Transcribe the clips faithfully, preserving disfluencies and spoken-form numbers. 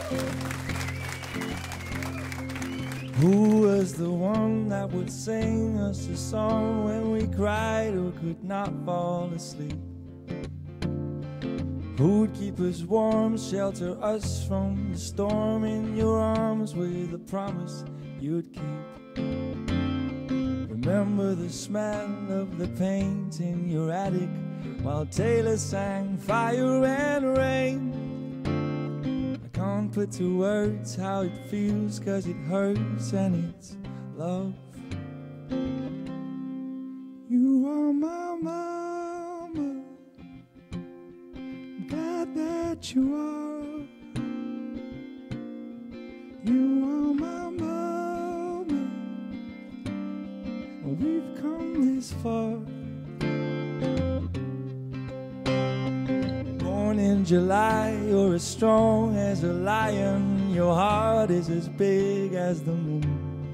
Who was the one that would sing us a song when we cried or could not fall asleep? Who'd keep us warm, shelter us from the storm in your arms with a promise you'd keep? Remember the smell of the paint in your attic while Taylor sang Fire and Rain? Can't put to words how it feels, 'cause it hurts and it's love. You are my mama, I'm glad that you are. You are my mama, we've come this far. In July, you're as strong as a lion. Your heart is as big as the moon.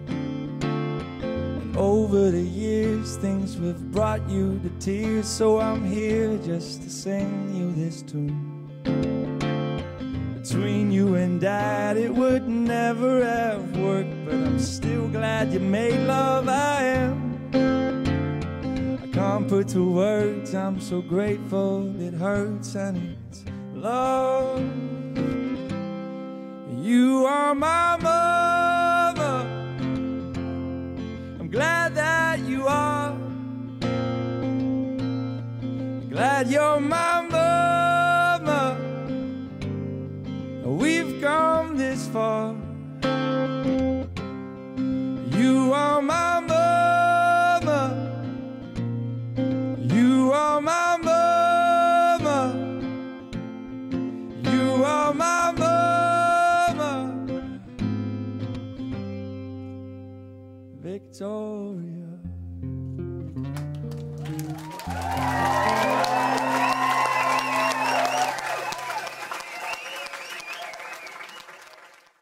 And over the years, things have brought you to tears, so I'm here just to sing you this tune. Between you and Dad, it would never have worked, but I'm still glad you made love. I am. Can't put to words, I'm so grateful it hurts and it's love. You are my mother, I'm glad that you are. Glad you're my mama, we've come this far. You are my mother, you are my mama, you are my mama, Victoria.